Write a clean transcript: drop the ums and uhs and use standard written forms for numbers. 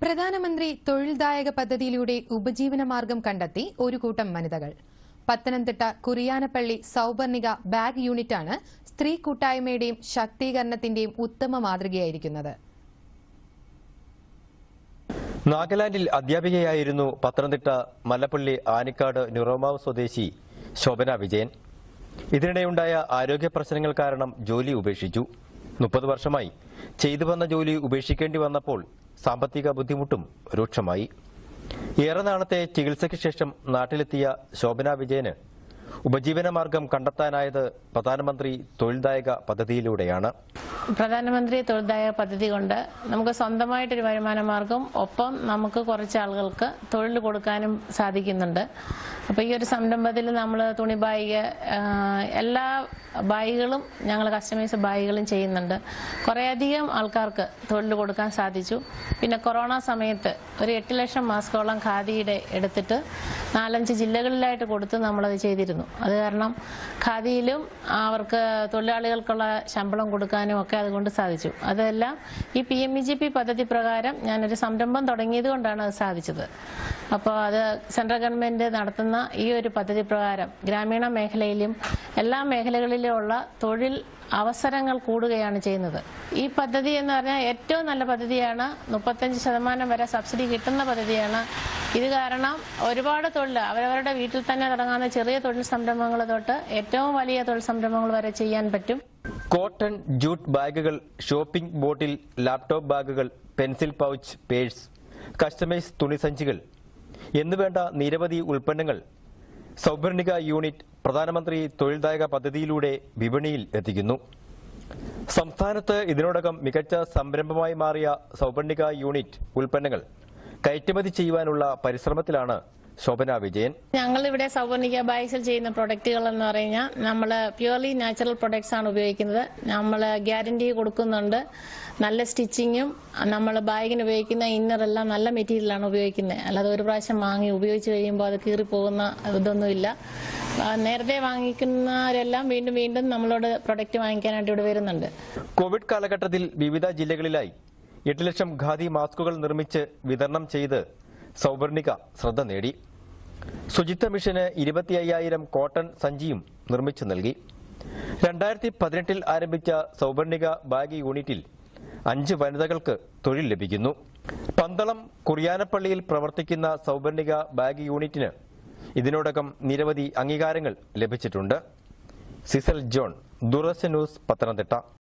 പ്രധാനമന്ത്രി തൊഴിൽദായക പദ്ധതിയിലൂടെ ഉപജീവനമാർഗം കണ്ടെത്തി ഒരു കൂട്ടം വനിതകൾ. പത്തനംതിട്ട കുറിയാനപ്പള്ളി സൗപർണിക ബാഗ് യൂണിറ്റാണ് സ്ത്രീ കൂട്ടായ്മയുടെയും ശാക്തീകരണത്തിന്റെയും ഉത്തമ മാതൃകയായിരിക്കുന്നത്. നാഗാലാൻഡിൽ അധ്യാപികയായിരുന്നു പത്തനംതിട്ട മല്ലപ്പള്ളി ആനിക്കാട് ന്യൂറോമാവ് സ്വദേശി ശോഭന വിജയൻ. ഇതിനിടെയുണ്ടായ ആരോഗ്യ പ്രശ്നങ്ങൾ കാരണം ജോലി ഉപേക്ഷിച്ചു. 30 വർഷമായി ചെയ്തു വന്ന ജോലി ഉപേക്ഷിക്കേണ്ടി വന്നപ്പോൾ സാമ്പത്തിക ബുദ്ധിമുട്ടും രൂക്ഷമായി. ഏറെ നാളത്തെ ചികിത്സയ്ക്ക് ശേഷം നാട്ടിലെത്തിയ ശോഭന വിജയന് ഉപജീവനമാർഗം കണ്ടെത്താനായത് പ്രധാനമന്ത്രി തൊഴിൽദായക പദ്ധതിയിലൂടെയാണ്. പ്രധാനമന്ത്രി തൊഴിൽദായക പദ്ധതി കൊണ്ട് നമുക്ക് സ്വന്തമായിട്ടൊരു വരുമാന മാർഗം, ഒപ്പം നമുക്ക് കുറച്ച് ആളുകൾക്ക് തൊഴിൽ കൊടുക്കാനും സാധിക്കുന്നുണ്ട്. അപ്പോൾ ഈ ഒരു സംരംഭത്തിൽ നമ്മൾ തുണി ബാഗ്, എല്ലാ ബാഗുകളും ഞങ്ങൾ കസ്റ്റമൈസ് ബാഗുകളും ചെയ്യുന്നുണ്ട്. കുറേയധികം ആൾക്കാർക്ക് തൊഴിൽ കൊടുക്കാൻ സാധിച്ചു. പിന്നെ കൊറോണ സമയത്ത് ഒരു 8 ലക്ഷം മാസ്കോളം ഖാദിയുടെ എടുത്തിട്ട് 4-5 ജില്ലകളിലായിട്ട് കൊടുത്ത് നമ്മളത് ചെയ്തിരുന്നു. അത് കാരണം ഖാദിയിലും അവർക്ക് തൊഴിലാളികൾക്കുള്ള ശമ്പളം കൊടുക്കാനും ഒക്കെ അതുകൊണ്ട് സാധിച്ചു. അതെല്ലാം ഈ PMEGP പദ്ധതി പ്രകാരം ഞാനൊരു സംരംഭം തുടങ്ങിയത് കൊണ്ടാണ് അത് സാധിച്ചത്. അപ്പോൾ അത് സെൻട്രൽ ഗവൺമെന്റ് നടത്തുന്ന ഈ ഒരു പദ്ധതി പ്രകാരം ഗ്രാമീണ മേഖലയിലും എല്ലാ മേഖലകളിലുമുള്ള തൊഴിൽ അവസരങ്ങൾ കൂടുകയാണ് ചെയ്യുന്നത്. ഈ പദ്ധതി എന്ന് പറഞ്ഞാൽ ഏറ്റവും നല്ല പദ്ധതിയാണ്. 35% വരെ സബ്സിഡി കിട്ടുന്ന പദ്ധതിയാണ്. ഇത് കാരണം ഒരുപാട് തൊഴിൽ അവരവരുടെ വീട്ടിൽ തന്നെ തുടങ്ങാവുന്ന ചെറിയ തൊഴിൽ സംരംഭങ്ങൾ തൊട്ട് ഏറ്റവും വലിയ തൊഴിൽ സംരംഭങ്ങൾ വരെ ചെയ്യാൻ പറ്റും. കോട്ടൺ ജൂട്ട് ബാഗുകൾ, ഷോപ്പിംഗ് ബോട്ടിൽ, ലാപ്ടോപ്പ് ബാഗുകൾ, പെൻസിൽ പൗച്ച്, പേഴ്സ്, കസ്റ്റമൈസ് തുണിസഞ്ചികൾ എന്നുവേണ്ട നിരവധി ഉൽപ്പന്നങ്ങൾ സൗപർണിക യൂണിറ്റ് പ്രധാനമന്ത്രി തൊഴിൽദായക പദ്ധതിയിലൂടെ വിപണിയിൽ എത്തിക്കുന്നു. സംസ്ഥാനത്ത് ഇതിനോടകം മികച്ച സംരംഭമായി മാറിയ സൗപർണിക യൂണിറ്റ് ഉൽപ്പന്നങ്ങൾ കയറ്റുമതി ചെയ്യുവാനുള്ള പരിശ്രമത്തിലാണ് ശോഭന വിജയൻ. ഞങ്ങളിവിടെ സൗപർണിക ബാഗ്സിൽ ചെയ്യുന്ന പ്രൊഡക്റ്റുകൾ എന്ന് പറഞ്ഞാൽ നമ്മൾ പ്യുവർലി നാച്ചുറൽ പ്രൊഡക്ട്സ് ആണ് ഉപയോഗിക്കുന്നത്. നമ്മൾ ഗ്യാരണ്ടി കൊടുക്കുന്നുണ്ട്. നല്ല സ്റ്റിച്ചിങ്ങും, നമ്മൾ ബാഗിന് ഉപയോഗിക്കുന്ന ഇന്നറെല്ലാം നല്ല മെറ്റീരിയലാണ് ഉപയോഗിക്കുന്നത്. അല്ലാതെ ഒരു പ്രാവശ്യം വാങ്ങി ഉപയോഗിച്ച് കഴിയുമ്പോൾ അത് കീറിപ്പോകുന്ന ഇതൊന്നുമില്ല. നേരത്തെ വാങ്ങിക്കുന്നവരെല്ലാം വീണ്ടും വീണ്ടും നമ്മളോട് പ്രൊഡക്റ്റ് വാങ്ങിക്കാനായിട്ട് ഇവിടെ വരുന്നുണ്ട്. കോവിഡ് കാലഘട്ടത്തിൽ വിവിധ ജില്ലകളിലായി 8 ലക്ഷം ഖാദി മാസ്കുകൾ നിർമ്മിച്ച് വിതരണം ചെയ്ത് സൗപർണിക ശ്രദ്ധ നേടി. ശുചിത്വ മിഷന് 25,000 കോട്ടൺ സഞ്ചിയും നിർമ്മിച്ചു നൽകി. 2018 ആരംഭിച്ച സൗപർണിക ബാഗ് യൂണിറ്റിൽ 5 വനിതകൾക്ക് തൊഴിൽ ലഭിക്കുന്നു. പന്തളം കുറിയാനപ്പള്ളിയിൽ പ്രവർത്തിക്കുന്ന സൗപർണിക ബാഗ് യൂണിറ്റിന് ഇതിനോടകം നിരവധി അംഗീകാരങ്ങൾ ലഭിച്ചിട്ടുണ്ട്. Cecil John, Doordarshan news, Pathanamthitta.